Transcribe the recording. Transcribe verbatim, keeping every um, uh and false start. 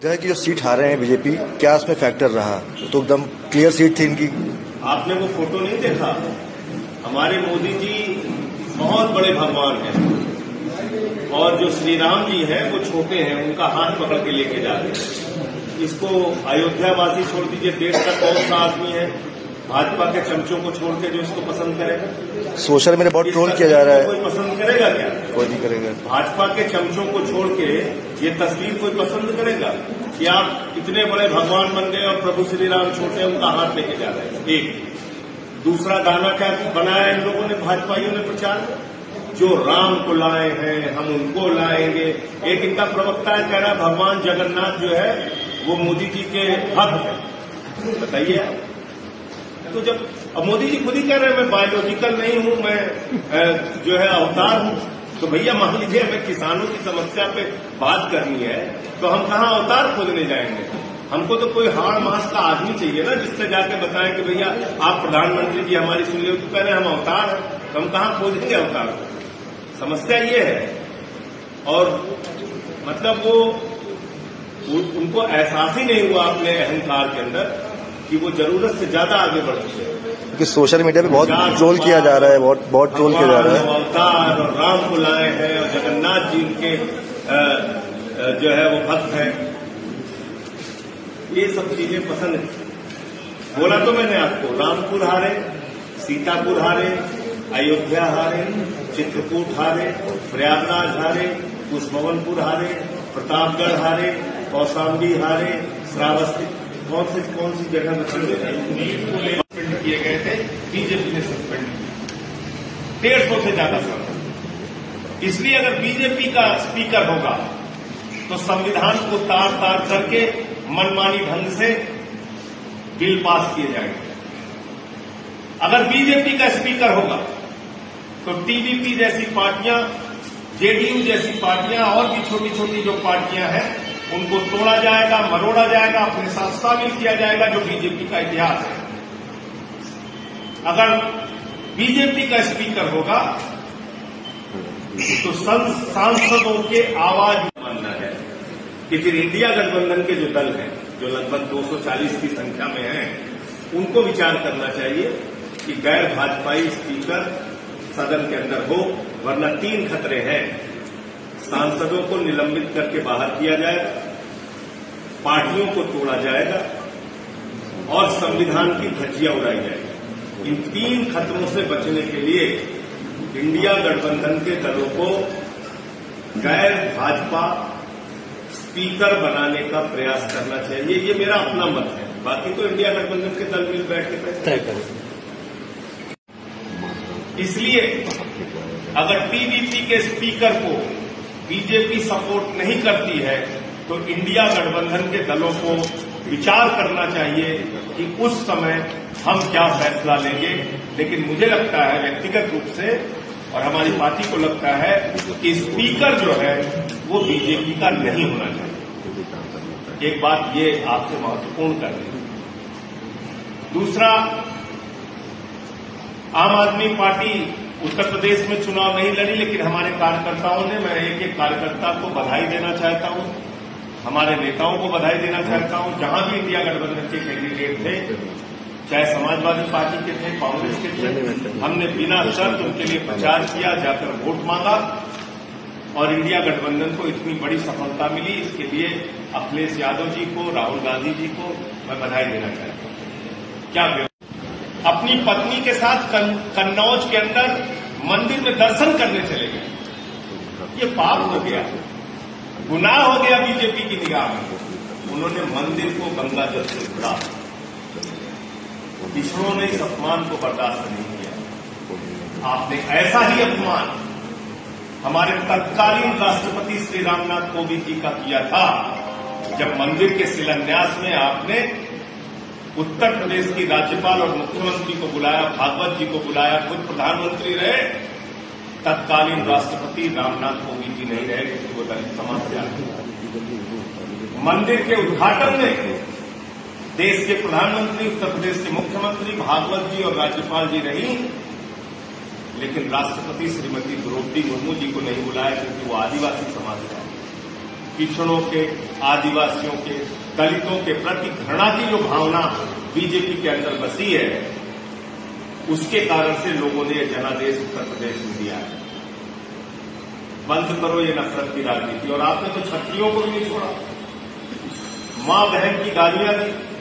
गए कि जो सीट हारे हैं बीजेपी, क्या उसमें फैक्टर रहा? तो एकदम क्लियर सीट थी इनकी। आपने वो फोटो नहीं देखा? हमारे मोदी जी बहुत बड़े भगवान हैं और जो श्री राम जी हैं वो छोटे हैं, उनका हाथ पकड़ के लेके जा रहे हैं। इसको अयोध्यावासी छोड़ दीजिए, देश का कौन सा आदमी है भाजपा के चमचों को छोड़ के जो इसको पसंद करेगा? सोशल मीडिया बहुत ट्रोल किया जा रहा है। कोई पसंद करेगा क्या? कोई नहीं करेगा। भाजपा के चमचों को छोड़ के ये तस्वीर कोई पसंद करेगा कि आप इतने बड़े भगवान बन गए और प्रभु श्री राम छोटे उनका हाथ लेके जा रहे हैं? एक दूसरा गाना क्या बनाया इन लोगों ने, भाजपाइयों ने प्रचार में, जो राम को लाए हैं हम उनको लाएंगे। एक इनका प्रवक्ता है, कह रहा है भगवान जगन्नाथ जो है वो मोदी जी के भक्त हैं। बताइए, तो जब अब मोदी जी खुद ही कह रहे हैं मैं बायोलॉजिकल नहीं हूं, मैं जो है अवतार हूं, तो भैया मान लीजिए हमें किसानों की समस्या पे बात करनी है तो हम कहां अवतार खोजने जाएंगे? हमको तो कोई हाड़ मास का आदमी चाहिए ना, जिससे जाके बताएं कि भैया आप प्रधानमंत्री जी हमारी सुन लो, तो कह रहे हैं हम अवतार हैं, तो हम कहां खोजेंगे अवतार? समस्या ये है। और मतलब वो उनको एहसास ही नहीं हुआ अपने अहंकार के अंदर कि वो जरूरत से ज्यादा आगे बढ़ चुके हैं। क्योंकि सोशल मीडिया पे बहुत ट्रोल किया जा रहा है, बहुत बहुत ट्रोल किया जा रहा है। अवतार और राम को लाए हैं और जगन्नाथ जी उनके जो है वो भक्त हैं, ये सब चीजें पसंद है। बोला तो मैंने आपको, रामपुर हारे, सीतापुर हारे, अयोध्या हारे, चित्रकूट हारे, प्रयागराज हारे, पुष्पवनपुर हारे, प्रतापगढ़ हारे, कौशाम्बी हारे, श्रावस्ती, कौन सी कौन सी जगह में सस्पेंड किए गए थे, बीजेपी ने सस्पेंड किया डेढ़ सौ से ज्यादा समय। इसलिए अगर बीजेपी का स्पीकर होगा तो संविधान को तार तार करके मनमानी ढंग से बिल पास किए जाएंगे। अगर बीजेपी का स्पीकर होगा तो टीडीपी जैसी पार्टियां, जेडीयू जैसी पार्टियां और भी छोटी छोटी जो पार्टियां हैं उनको तोड़ा जाएगा, मरोड़ा जाएगा, अपने साथ शामिल किया जाएगा, जो बीजेपी का इतिहास है। अगर बीजेपी का स्पीकर होगा तो सांसदों के आवाज मानना है कि फिर इंडिया गठबंधन के जो दल हैं, जो लगभग दो सौ चालीस की संख्या में हैं, उनको विचार करना चाहिए कि गैर भाजपाई स्पीकर सदन के अंदर हो, वरना तीन खतरे हैं। सांसदों को निलंबित करके बाहर किया जाएगा, पार्टियों को तोड़ा जाएगा और संविधान की धज्जियां उड़ाई जाएगी। इन तीन खतरों से बचने के लिए इंडिया गठबंधन के दलों को गैर भाजपा स्पीकर बनाने का प्रयास करना चाहिए। ये मेरा अपना मत है, बाकी तो इंडिया गठबंधन के दल मिल बैठ के तय करें। इसलिए अगर टीडीपी के स्पीकर को बीजेपी सपोर्ट नहीं करती है तो इंडिया गठबंधन के दलों को विचार करना चाहिए कि उस समय हम क्या फैसला लेंगे। लेकिन मुझे लगता है व्यक्तिगत रूप से और हमारी पार्टी को लगता है कि स्पीकर जो है वो बीजेपी का नहीं होना चाहिए। एक बात ये आपसे महत्वपूर्ण कर दी। दूसरा, आम आदमी पार्टी उत्तर प्रदेश में चुनाव नहीं लड़ी, लेकिन हमारे कार्यकर्ताओं ने, मैं एक एक कार्यकर्ता को बधाई देना चाहता हूं, हमारे नेताओं को बधाई देना चाहता हूं। जहां भी इंडिया गठबंधन के कैंडिडेट थे, चाहे समाजवादी पार्टी के थे, कांग्रेस के थे, हमने बिना शर्त उनके लिए प्रचार किया, जाकर वोट मांगा और इंडिया गठबंधन को इतनी बड़ी सफलता मिली। इसके लिए अखिलेश यादव जी को, राहुल गांधी जी को मैं बधाई देना चाहता हूं। क्या अपनी पत्नी के साथ कन्नौज के अंदर मंदिर में दर्शन करने चले गए, ये पाप हो गया, गुनाह हो गया बीजेपी की निगाह में। उन्होंने मंदिर को गंगा जल से जोड़ा, पिछड़ों ने इस अपमान को बर्दाश्त नहीं किया। आपने ऐसा ही अपमान हमारे तत्कालीन राष्ट्रपति श्री रामनाथ कोविंद जी का किया था, जब मंदिर के शिलान्यास में आपने उत्तर प्रदेश की राज्यपाल और मुख्यमंत्री को बुलाया, भागवत जी को बुलाया, खुद प्रधानमंत्री रहे, तत्कालीन राष्ट्रपति रामनाथ कोविंद जी नहीं रहे क्योंकि वो दलित समाज से आते। मंदिर के उद्घाटन में देश के प्रधानमंत्री, उत्तर प्रदेश के मुख्यमंत्री, भागवत जी और राज्यपाल जी रही, लेकिन राष्ट्रपति श्रीमती द्रौपदी मुर्मू जी को नहीं बुलाया क्योंकि वो आदिवासी समाज से आते। पिछड़ों के, आदिवासियों के, दलितों के प्रति घृणा की जो भावना बीजेपी के अंदर बसी है, उसके कारण से लोगों ने यह जनादेश उत्तर प्रदेश में दिया है। बंद करो ये नफरत की राजनीति। और आपने तो छत्रियों को भी नहीं छोड़ा, मां बहन की गालियां दी।